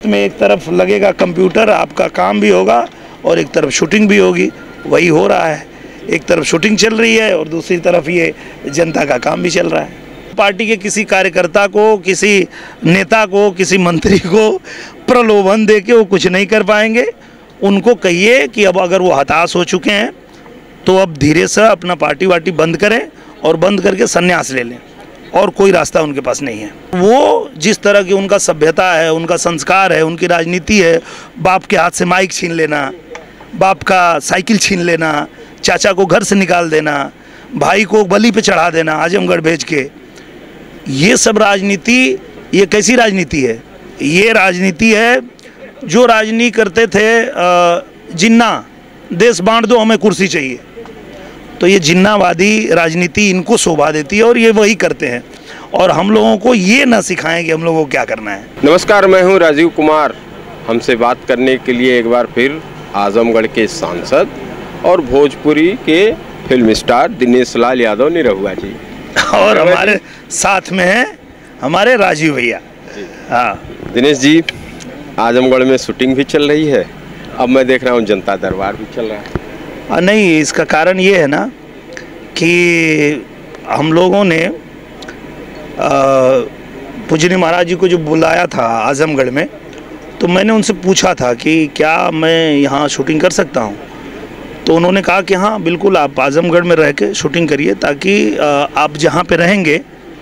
में एक तरफ लगेगा कंप्यूटर, आपका काम भी होगा और एक तरफ शूटिंग भी होगी, वही हो रहा है। एक तरफ शूटिंग चल रही है और दूसरी तरफ ये जनता का काम भी चल रहा है। पार्टी के किसी कार्यकर्ता को, किसी नेता को, किसी मंत्री को प्रलोभन दे के वो कुछ नहीं कर पाएंगे। उनको कहिए कि अब अगर वो हताश हो चुके हैं तो अब धीरे से अपना पार्टी वार्टी बंद करें और बंद करके संन्यास ले लें, और कोई रास्ता उनके पास नहीं है। वो जिस तरह की उनका सभ्यता है, उनका संस्कार है, उनकी राजनीति है, बाप के हाथ से माइक छीन लेना, बाप का साइकिल छीन लेना, चाचा को घर से निकाल देना, भाई को बलि पे चढ़ा देना आजमगढ़ भेज के, ये सब राजनीति, ये कैसी राजनीति है? ये राजनीति है जो राजनीति करते थे जिन्ना, देश बांट दो हमें कुर्सी चाहिए। तो ये जिन्नावादी राजनीति इनको शोभा देती है और ये वही करते हैं, और हम लोगों को ये ना सिखाएं कि हम लोगों को क्या करना है। नमस्कार, मैं हूं राजीव कुमार। हमसे बात करने के लिए एक बार फिर आजमगढ़ के सांसद और भोजपुरी के फिल्म स्टार दिनेश लाल यादव निरहुआ जी, और हमारे साथ में हैं हमारे राजीव भैया। हाँ दिनेश जी, आजमगढ़ में शूटिंग भी चल रही है, अब मैं देख रहा हूँ जनता दरबार भी चल रहा है। नहीं, इसका कारण ये है ना कि हम लोगों ने पूजनीय महाराज जी को जो बुलाया था आजमगढ़ में, तो मैंने उनसे पूछा था कि क्या मैं यहाँ शूटिंग कर सकता हूँ। तो उन्होंने कहा कि हाँ बिल्कुल, आप आजमगढ़ में रह के शूटिंग करिए, ताकि आप जहाँ पे रहेंगे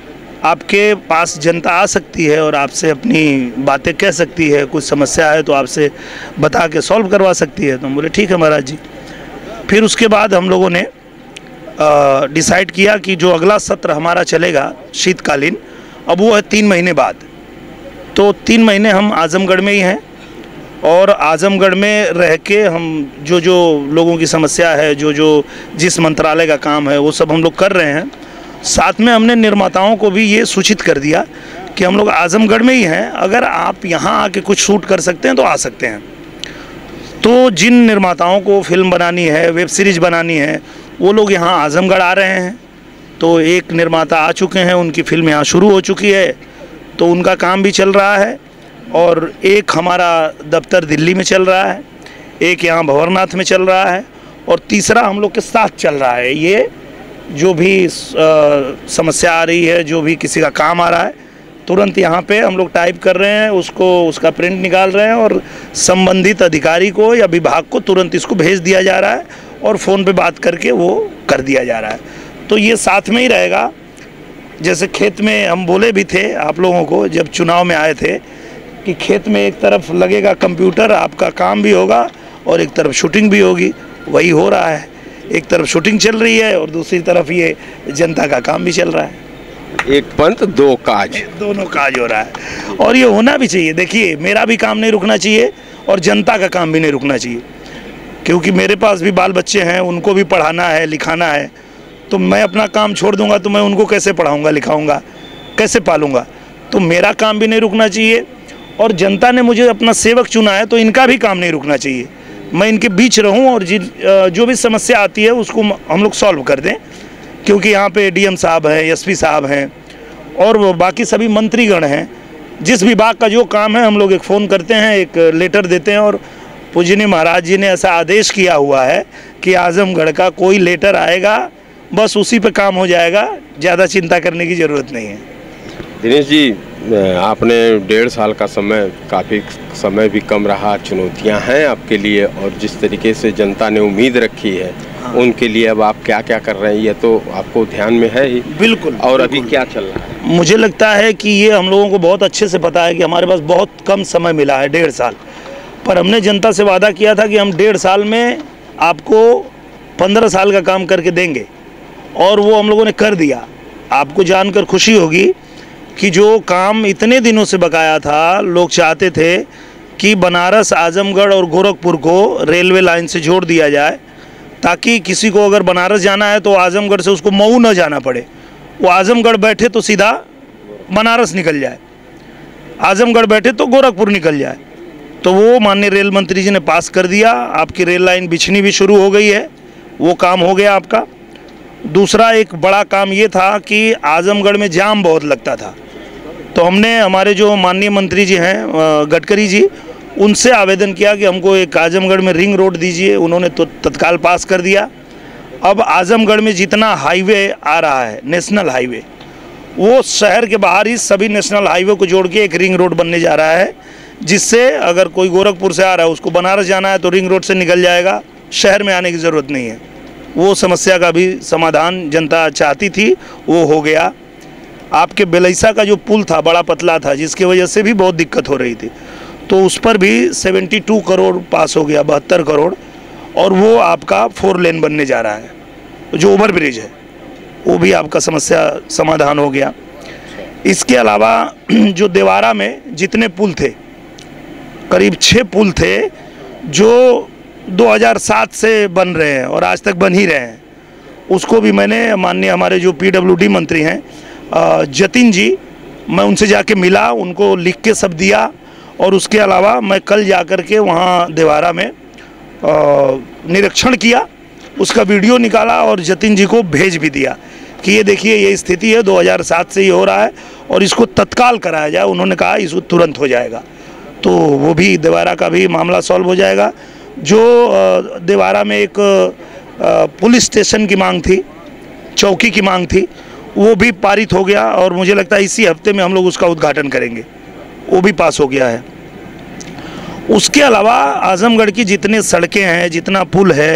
आपके पास जनता आ सकती है और आपसे अपनी बातें कह सकती है, कुछ समस्या है तो आपसे बता के सॉल्व करवा सकती है। तो हम बोले ठीक है महाराज जी। फिर उसके बाद हम लोगों ने डिसाइड किया कि जो अगला सत्र हमारा चलेगा शीतकालीन, अब वो है 3 महीने बाद। तो 3 महीने हम आजमगढ़ में ही हैं, और आजमगढ़ में रह के हम जो जो लोगों की समस्या है, जिस मंत्रालय का काम है, वो सब हम लोग कर रहे हैं। साथ में हमने निर्माताओं को भी ये सूचित कर दिया कि हम लोग आजमगढ़ में ही हैं, अगर आप यहाँ आके कुछ शूट कर सकते हैं तो आ सकते हैं। तो जिन निर्माताओं को फिल्म बनानी है, वेब सीरीज़ बनानी है, वो लोग यहाँ आजमगढ़ आ रहे हैं। तो एक निर्माता आ चुके हैं, उनकी फिल्म यहाँ शुरू हो चुकी है, तो उनका काम भी चल रहा है। और एक हमारा दफ्तर दिल्ली में चल रहा है, एक यहाँ भंवरनाथ में चल रहा है, और तीसरा हम लोग के साथ चल रहा है। ये जो भी समस्या आ रही है, जो भी किसी का काम आ रहा है, तुरंत यहाँ पे हम लोग टाइप कर रहे हैं, उसका प्रिंट निकाल रहे हैं और संबंधित अधिकारी को या विभाग को तुरंत इसको भेज दिया जा रहा है, और फ़ोन पे बात करके वो कर दिया जा रहा है। तो ये साथ में ही रहेगा। जैसे खेत में हम बोले भी थे आप लोगों को जब चुनाव में आए थे कि खेत में एक तरफ लगेगा कंप्यूटर, आपका काम भी होगा और एक तरफ शूटिंग भी होगी, वही हो रहा है। एक तरफ शूटिंग चल रही है और दूसरी तरफ ये जनता का काम भी चल रहा है। एक पंथ दो काज, दोनों काज हो रहा है, और ये होना भी चाहिए। देखिए, मेरा भी काम नहीं रुकना चाहिए और जनता का काम भी नहीं रुकना चाहिए, क्योंकि मेरे पास भी बाल बच्चे हैं, उनको भी पढ़ाना है, लिखाना है। तो मैं अपना काम छोड़ दूंगा तो मैं उनको कैसे पढ़ाऊंगा, लिखाऊंगा, कैसे पालूंगा? तो मेरा काम भी नहीं रुकना चाहिए, और जनता ने मुझे अपना सेवक चुना है तो इनका भी काम नहीं रुकना चाहिए। मैं इनके बीच रहूं और जो भी समस्या आती है उसको हम लोग सॉल्व कर दें, क्योंकि यहाँ पे डीएम साहब हैं, एसपी साहब हैं, और वो बाकी सभी मंत्रीगण हैं। जिस विभाग का जो काम है हम लोग एक फ़ोन करते हैं, एक लेटर देते हैं, और पूजनीय महाराज जी ने ऐसा आदेश किया हुआ है कि आजमगढ़ का कोई लेटर आएगा, बस उसी पे काम हो जाएगा, ज़्यादा चिंता करने की ज़रूरत नहीं है। दिनेश जी, आपने 1.5 साल का समय, काफ़ी समय भी कम रहा, चुनौतियां हैं आपके लिए, और जिस तरीके से जनता ने उम्मीद रखी है उनके लिए अब आप क्या क्या कर रहे हैं, ये तो आपको ध्यान में है ही। बिल्कुल। और अभी क्या चल रहा है? मुझे लगता है कि ये हम लोगों को बहुत अच्छे से पता है कि हमारे पास बहुत कम समय मिला है, 1.5 साल, पर हमने जनता से वादा किया था कि हम 1.5 साल में आपको 15 साल का काम करके देंगे, और वो हम लोगों ने कर दिया। आपको जानकर खुशी होगी कि जो काम इतने दिनों से बकाया था, लोग चाहते थे कि बनारस, आजमगढ़ और गोरखपुर को रेलवे लाइन से जोड़ दिया जाए, ताकि किसी को अगर बनारस जाना है तो आजमगढ़ से उसको मऊ न जाना पड़े, वो आजमगढ़ बैठे तो सीधा बनारस निकल जाए, आजमगढ़ बैठे तो गोरखपुर निकल जाए। तो वो माननीय रेल मंत्री जी ने पास कर दिया। आपकी रेल लाइन बिछनी भी शुरू हो गई है, वो काम हो गया आपका। दूसरा एक बड़ा काम ये था कि आजमगढ़ में जाम बहुत लगता था, तो हमने हमारे जो माननीय मंत्री जी हैं गडकरी जी, उनसे आवेदन किया कि हमको एक आजमगढ़ में रिंग रोड दीजिए। उन्होंने तो तत्काल पास कर दिया। अब आजमगढ़ में जितना हाईवे आ रहा है, नेशनल हाईवे, वो शहर के बाहर ही सभी नेशनल हाईवे को जोड़ के एक रिंग रोड बनने जा रहा है, जिससे अगर कोई गोरखपुर से आ रहा है, उसको बनारस जाना है तो रिंग रोड से निकल जाएगा, शहर में आने की ज़रूरत नहीं है। वो समस्या का भी समाधान जनता चाहती थी, वो हो गया। आपके बेलैसा का जो पुल था बड़ा पतला था, जिसकी वजह से भी बहुत दिक्कत हो रही थी, तो उस पर भी 72 करोड़ पास हो गया, 72 करोड़, और वो आपका 4 लेन बनने जा रहा है। जो ओवर ब्रिज है वो भी आपका समस्या समाधान हो गया। इसके अलावा जो देवारा में जितने पुल थे, करीब 6 पुल थे जो 2007 से बन रहे हैं और आज तक बन ही रहे हैं, उसको भी मैंने माननीय हमारे जो PWD मंत्री हैं जतिन जी, मैं उनसे जाके मिला, उनको लिख के सब दिया। और उसके अलावा मैं कल जाकर के वहाँ देवारा में निरीक्षण किया, उसका वीडियो निकाला और जतिन जी को भेज भी दिया कि ये देखिए ये स्थिति है, 2007 से ये हो रहा है और इसको तत्काल कराया जाए। उन्होंने कहा इसको तुरंत हो जाएगा, तो वो भी देवारा का भी मामला सॉल्व हो जाएगा। जो देवारा में एक पुलिस स्टेशन की मांग थी, चौकी की मांग थी, वो भी पारित हो गया और मुझे लगता है इसी हफ्ते में हम लोग उसका उद्घाटन करेंगे, वो भी पास हो गया है। उसके अलावा आजमगढ़ की जितने सड़कें हैं, जितना पुल है,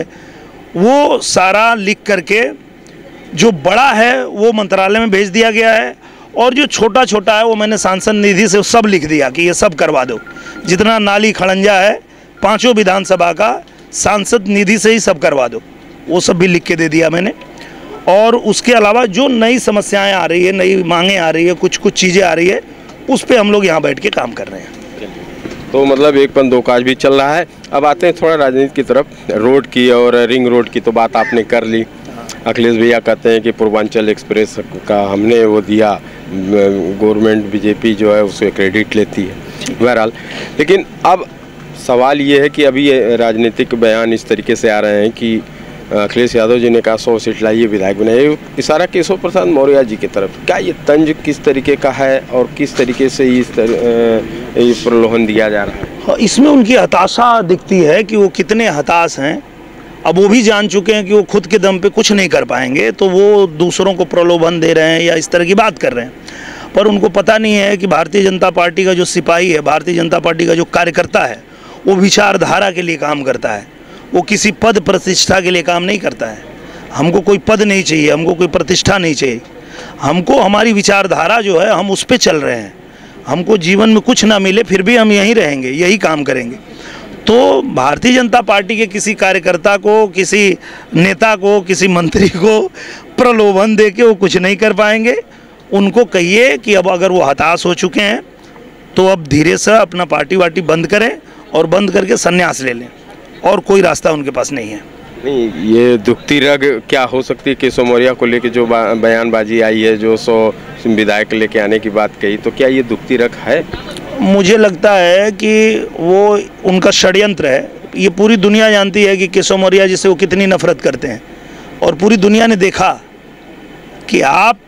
वो सारा लिख करके जो बड़ा है वो मंत्रालय में भेज दिया गया है, और जो छोटा छोटा है वो मैंने सांसद निधि से सब लिख दिया कि ये सब करवा दो। जितना नाली खड़ंजा है 5 विधानसभा का, सांसद निधि से ही सब करवा दो, वो सब भी लिख के दे दिया मैंने। और उसके अलावा जो नई समस्याएं आ रही है, नई मांगें आ रही है, कुछ चीज़ें आ रही है, उस पर हम लोग यहाँ बैठ के काम कर रहे हैं। तो मतलब एक पन दो काज भी चल रहा है। अब आते हैं थोड़ा राजनीति की तरफ। रोड की और रिंग रोड की तो बात आपने कर ली। अखिलेश भैया कहते हैं कि पूर्वांचल एक्सप्रेस का हमने वो दिया, गवर्नमेंट बीजेपी जो है उससे क्रेडिट लेती है, बहरहाल। लेकिन अब सवाल ये है कि अभी ये राजनीतिक बयान इस तरीके से आ रहे हैं कि अखिलेश यादव जी ने कहा 100 सीट लाइए, विधायक बनाइए, इशारा केशव प्रसाद मौर्य जी की तरफ। क्या ये तंज किस तरीके का है और किस तरीके से ये प्रलोभन दिया जा रहा है? इसमें उनकी हताशा दिखती है कि वो कितने हताश हैं। अब वो भी जान चुके हैं कि वो खुद के दम पे कुछ नहीं कर पाएंगे, तो वो दूसरों को प्रलोभन दे रहे हैं या इस तरह की बात कर रहे हैं। पर उनको पता नहीं है कि भारतीय जनता पार्टी का जो सिपाही है, भारतीय जनता पार्टी का जो कार्यकर्ता है, वो विचारधारा के लिए काम करता है, वो किसी पद प्रतिष्ठा के लिए काम नहीं करता है। हमको कोई पद नहीं चाहिए, हमको कोई प्रतिष्ठा नहीं चाहिए, हमको हमारी विचारधारा जो है हम उस पर चल रहे हैं। हमको जीवन में कुछ ना मिले फिर भी हम यहीं रहेंगे, यही काम करेंगे। तो भारतीय जनता पार्टी के किसी कार्यकर्ता को, किसी नेता को, किसी मंत्री को प्रलोभन दे के वो कुछ नहीं कर पाएंगे। उनको कहिए कि अब अगर वो हताश हो चुके हैं तो अब धीरे से अपना पार्टी वार्टी बंद करें और बंद करके संन्यास ले लें, और कोई रास्ता उनके पास नहीं है। नहीं, ये दुखती रग क्या हो सकती है? केशव मौर्य को लेके जो बयानबाजी आई है, जो 100 विधायक लेके आने की बात कही, तो क्या ये दुखती रग है? मुझे लगता है कि वो उनका षड्यंत्र है। ये पूरी दुनिया जानती है कि केशव मौर्य जी से वो कितनी नफरत करते हैं, और पूरी दुनिया ने देखा कि आप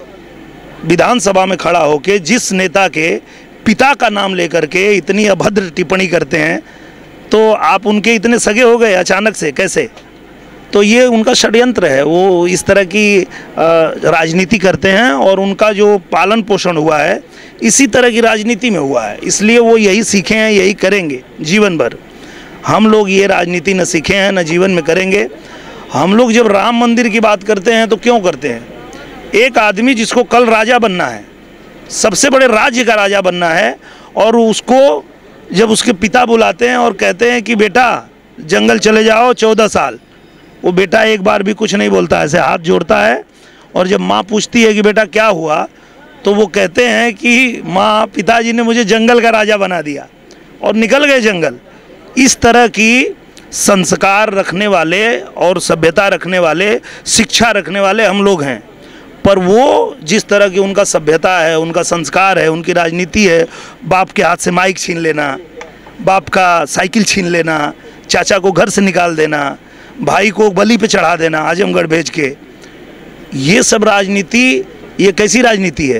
विधानसभा में खड़ा होकर जिस नेता के पिता का नाम लेकर के इतनी अभद्र टिप्पणी करते हैं, तो आप उनके इतने सगे हो गए अचानक से, कैसे? तो ये उनका षड्यंत्र है। वो इस तरह की राजनीति करते हैं और उनका जो पालन पोषण हुआ है इसी तरह की राजनीति में हुआ है, इसलिए वो यही सीखे हैं, यही करेंगे जीवन भर। हम लोग ये राजनीति न सीखे हैं, न जीवन में करेंगे। हम लोग जब राम मंदिर की बात करते हैं तो क्यों करते हैं? एक आदमी जिसको कल राजा बनना है, सबसे बड़े राज्य का राजा बनना है, और उसको जब उसके पिता बुलाते हैं और कहते हैं कि बेटा जंगल चले जाओ 14 साल, वो बेटा एक बार भी कुछ नहीं बोलता, ऐसे हाथ जोड़ता है। और जब माँ पूछती है कि बेटा क्या हुआ, तो वो कहते हैं कि माँ, पिताजी ने मुझे जंगल का राजा बना दिया, और निकल गए जंगल। इस तरह की संस्कार रखने वाले और सभ्यता रखने वाले, शिक्षा रखने वाले हम लोग हैं। पर वो जिस तरह की उनका सभ्यता है, उनका संस्कार है, उनकी राजनीति है, बाप के हाथ से माइक छीन लेना, बाप का साइकिल छीन लेना, चाचा को घर से निकाल देना, भाई को बलि पे चढ़ा देना आजमगढ़ भेज के, ये सब राजनीति, ये कैसी राजनीति है?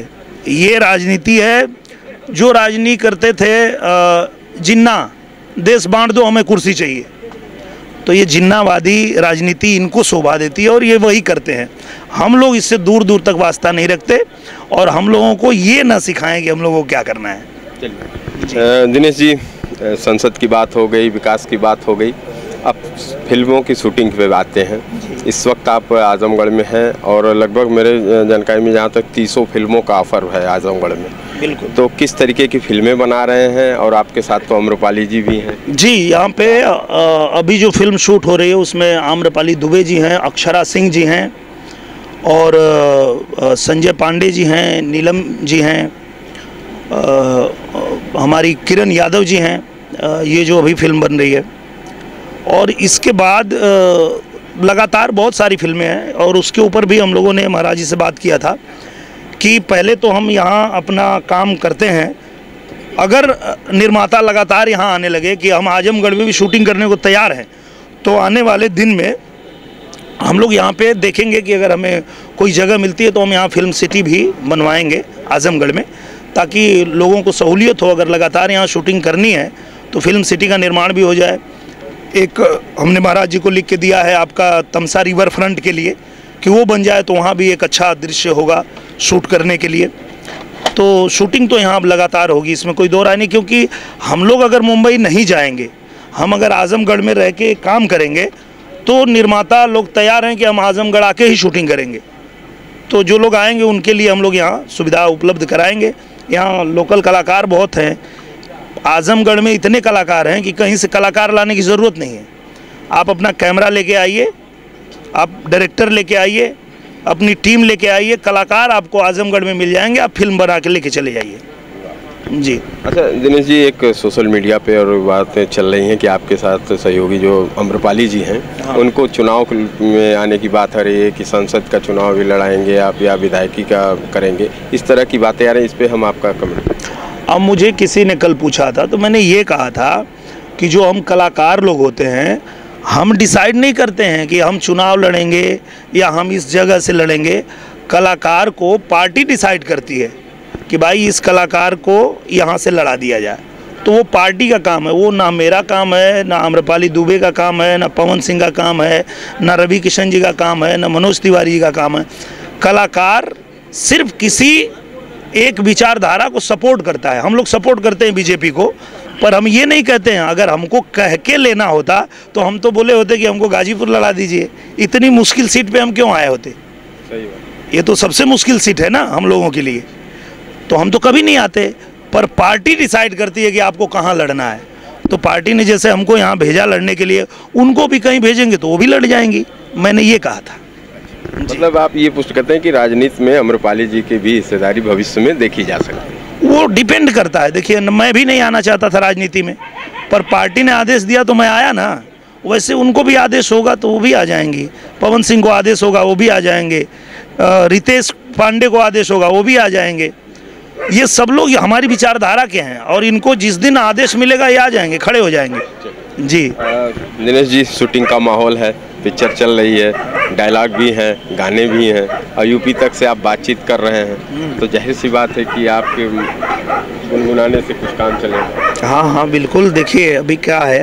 ये राजनीति है जो राजनीति करते थे जिन्ना, देश बांट दो हमें कुर्सी चाहिए। तो ये जिन्नावादी राजनीति इनको शोभा देती है और ये वही करते हैं। हम लोग इससे दूर दूर तक वास्ता नहीं रखते और हम लोगों को ये ना सिखाएं कि हम लोगों को क्या करना है। दिनेश जी, संसद की बात हो गई, विकास की बात हो गई, अब फिल्मों की शूटिंग पे आते हैं। इस वक्त आप आजमगढ़ में हैं और लगभग मेरे जानकारी में जहाँ तक 300 फिल्मों का ऑफर है आजमगढ़ में। बिल्कुल। तो किस तरीके की फिल्में बना रहे हैं? और आपके साथ तो आम्रपाली जी भी हैं। जी, यहाँ पे अभी जो फिल्म शूट हो रही है उसमें आम्रपाली दुबे जी हैं, अक्षरा सिंह जी हैं और संजय पांडे जी हैं, नीलम जी हैं, हमारी किरण यादव जी हैं। ये जो अभी फिल्म बन रही है और इसके बाद लगातार बहुत सारी फिल्में हैं और उसके ऊपर भी हम लोगों ने महाराज जी से बात किया था कि पहले तो हम यहाँ अपना काम करते हैं, अगर निर्माता लगातार यहाँ आने लगे कि हम आजमगढ़ में भी शूटिंग करने को तैयार हैं, तो आने वाले दिन में हम लोग यहाँ पे देखेंगे कि अगर हमें कोई जगह मिलती है तो हम यहाँ फिल्म सिटी भी बनवाएंगे आजमगढ़ में, ताकि लोगों को सहूलियत हो। अगर लगातार यहाँ शूटिंग करनी है तो फिल्म सिटी का निर्माण भी हो जाए। एक हमने महाराज जी को लिख के दिया है आपका तमसा रिवर फ्रंट के लिए कि वो बन जाए तो वहाँ भी एक अच्छा दृश्य होगा शूट करने के लिए। तो शूटिंग तो यहाँ अब लगातार होगी, इसमें कोई दो राय नहीं, क्योंकि हम लोग अगर मुंबई नहीं जाएंगे, हम अगर आजमगढ़ में रह के काम करेंगे तो निर्माता लोग तैयार हैं कि हम आजमगढ़ आके ही शूटिंग करेंगे। तो जो लोग आएंगे उनके लिए हम लोग यहाँ सुविधा उपलब्ध कराएंगे। यहाँ लोकल कलाकार बहुत हैं, आजमगढ़ में इतने कलाकार हैं कि कहीं से कलाकार लाने की ज़रूरत नहीं है। आप अपना कैमरा लेके आइए, आप डायरेक्टर लेके आइए, अपनी टीम लेके आइए, कलाकार आपको आजमगढ़ में मिल जाएंगे, आप फिल्म बना के लेके चले जाइए। जी। अच्छा दिनेश जी, एक सोशल मीडिया पे और बातें चल रही हैं कि आपके साथ सहयोगी जो आम्रपाली जी हैं, हाँ, उनको चुनाव में आने की बात आ रही है कि संसद का चुनाव भी लड़ाएंगे आप या विधायकी का करेंगे, इस तरह की बातें आ रही हैं। इस पर हम आपका कमेंट। अब मुझे किसी ने कल पूछा था तो मैंने ये कहा था कि जो हम कलाकार लोग होते हैं, हम डिसाइड नहीं करते हैं कि हम चुनाव लड़ेंगे या हम इस जगह से लड़ेंगे। कलाकार को पार्टी डिसाइड करती है कि भाई इस कलाकार को यहाँ से लड़ा दिया जाए, तो वो पार्टी का काम है। वो ना मेरा काम है, ना आम्रपाली दुबे का काम है, ना पवन सिंह का काम है, ना रवि किशन जी का काम है, ना मनोज तिवारी जी का काम है। कलाकार सिर्फ किसी एक विचारधारा को सपोर्ट करता है। हम लोग सपोर्ट करते हैं बीजेपी को, पर हम ये नहीं कहते हैं। अगर हमको कह के लेना होता तो हम तो बोले होते कि हमको गाजीपुर लड़ा दीजिए, इतनी मुश्किल सीट पे हम क्यों आए होते। सही बात। ये तो सबसे मुश्किल सीट है ना हम लोगों के लिए, तो हम तो कभी नहीं आते। पर पार्टी डिसाइड करती है कि आपको कहाँ लड़ना है। तो पार्टी ने जैसे हमको यहाँ भेजा लड़ने के लिए, उनको भी कहीं भेजेंगे तो वो भी लड़ जाएंगी। मैंने ये कहा था। मतलब आप ये पुष्ट करते हैं कि राजनीति में आम्रपाली जी की भी हिस्सेदारी भविष्य में देखी जा सकती है? वो डिपेंड करता है। देखिए, मैं भी नहीं आना चाहता था राजनीति में, पर पार्टी ने आदेश दिया तो मैं आया ना। वैसे उनको भी आदेश होगा तो वो भी आ जाएंगी। पवन सिंह को आदेश होगा वो भी आ जाएंगे, रितेश पांडे को आदेश होगा वो भी आ जाएंगे। ये सब लोग हमारी विचारधारा के हैं और इनको जिस दिन आदेश मिलेगा ये आ जाएंगे, खड़े हो जाएंगे। जी। दिनेश जी, शूटिंग का माहौल है, पिक्चर चल रही है, डायलॉग भी हैं, गाने भी हैं और यूपी तक से आप बातचीत कर रहे हैं, तो जाहिर सी बात है कि आपके गुनगुनाने से कुछ काम चलेगा। हाँ हाँ बिल्कुल। देखिए, अभी क्या है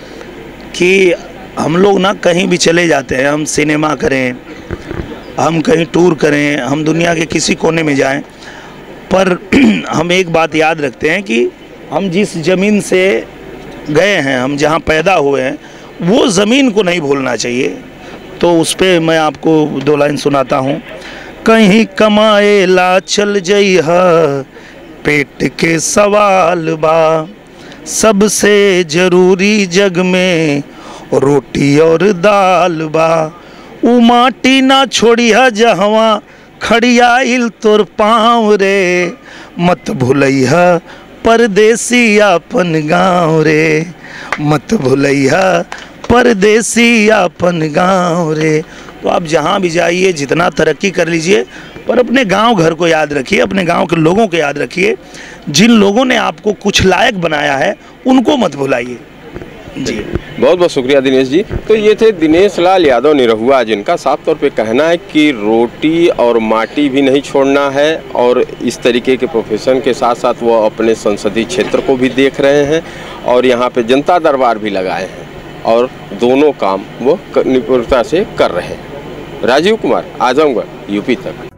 कि हम लोग ना कहीं भी चले जाते हैं, हम सिनेमा करें, हम कहीं टूर करें, हम दुनिया के किसी कोने में जाएं, पर हम एक बात याद रखते हैं कि हम जिस ज़मीन से गए हैं, हम जहाँ पैदा हुए हैं, वो ज़मीन को नहीं भूलना चाहिए। तो उस पर मैं आपको 2 लाइन सुनाता हूँ। कहीं कमाए ला चल जइहा, पेट के सवाल बा, सबसे ज़रूरी जग में रोटी और दाल बा, उ माटी ना छोड़िया जहवा खड़ियाइल तोर पाँव रे, मत भूलैहा परदेसी अपन गाँव रे, मत भूलैहा परदेसी अपन गाँव रे। तो आप जहाँ भी जाइए, जितना तरक्की कर लीजिए, पर अपने गांव घर को याद रखिए, अपने गांव के लोगों को याद रखिए। जिन लोगों ने आपको कुछ लायक बनाया है उनको मत भुलाइए। जी। बहुत बहुत शुक्रिया दिनेश जी। तो ये थे दिनेश लाल यादव निरहुआ, जिनका साफ तौर पे कहना है कि रोटी और माटी भी नहीं छोड़ना है, और इस तरीके के प्रोफेशन के साथ साथ वो अपने संसदीय क्षेत्र को भी देख रहे हैं और यहाँ पे जनता दरबार भी लगाए हैं, और दोनों काम वो निपुणता से कर रहे हैं। राजीव कुमार, आजमगढ़, यूपी तक।